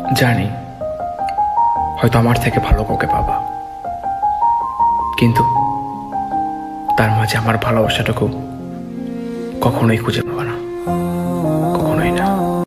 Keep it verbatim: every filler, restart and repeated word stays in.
জানি হয়তো আমার থেকে ভালো কাউকে পাবা, কিন্তু তার মাঝে আমার ভালোবাসাটুকু কখনোই খুঁজে পাবা না, কখনোই না।